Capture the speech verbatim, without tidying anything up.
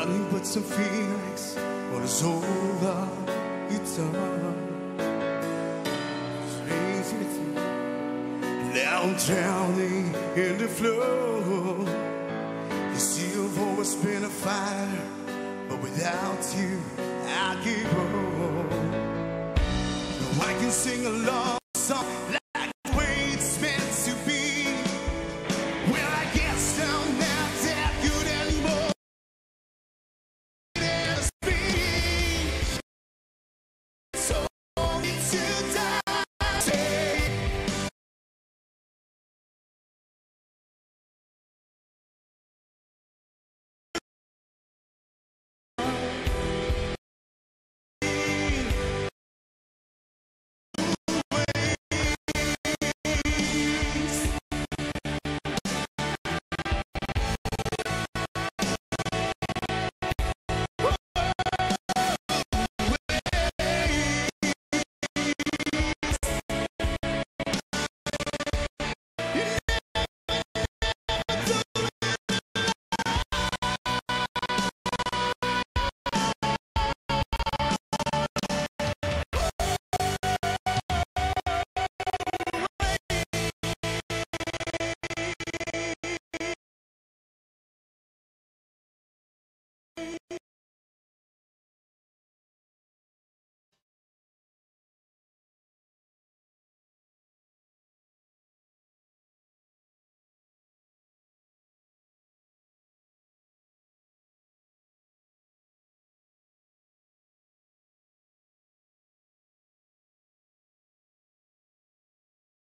nothing but some feelings. What is over, it's done. Now I'm drowning in the flow. You see, you've always been a fighter, but without you, I keep on. I can sing along.